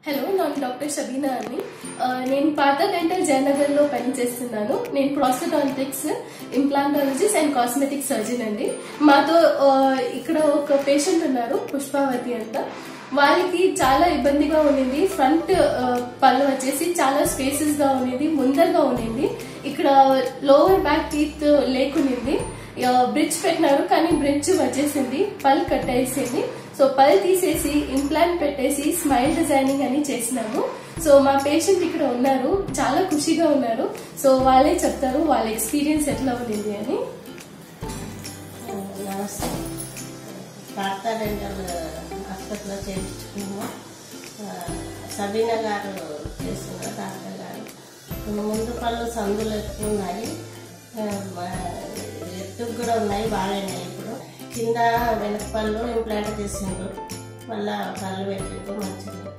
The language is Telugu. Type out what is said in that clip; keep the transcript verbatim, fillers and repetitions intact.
హలో నేను డాక్టర్ షబీనా అని నేను పార్థ డెంటల్ జయనగర్లో పనిచేస్తున్నాను. నేను prosthodontics, implantologist and cosmetic surgeon అండి. మాతో ఇక్కడ ఒక పేషెంట్ ఉన్నారు, పుష్పావతి అంట. వాళ్ళకి చాలా ఇబ్బందిగా ఉండింది. ఫ్రంట్ పళ్ళు వచ్చేసి చాలా స్పేసెస్ గా ఉండేది, ముందరగా ఉండింది. ఇక్కడ లోవర్ బ్యాక్ టీత్ లేకునింది. బ్రిడ్జ్ పెట్టినారు కానీ బ్రిడ్జ్ వచ్చేసింది, పళ్ళు కట్టేసింది. సో పళ్ళు తీసేసి ఇంప్లాంట్ పెట్టేసి స్మైల్ డిజైనింగ్ అని చేసినాము. సో మా పేషెంట్ ఇక్కడ ఉన్నారు, చాలా ఖుషిగా ఉన్నారు. సో వాళ్ళే చెప్తారు వాళ్ళ ఎక్స్పీరియన్స్ ఎట్లా ఉంది అని. నమస్తే, పార్థ డెంటల్ హాస్పిటల్లో చేయించుకున్నాము. సబీనా గారు చేస్తున్నారు, డాక్టర్ గారు. ముందు పళ్ళు సందులు ఎక్కువ ఉన్నాయి, ఎత్తుకు కూడా ఉన్నాయి, బాగాయినాయి. ఇప్పుడు కింద వెనక పళ్ళు ఇంప్లాంట్ చేసిండ్రు, మళ్ళా పళ్ళు పెట్టిండ్రు, మంచిగా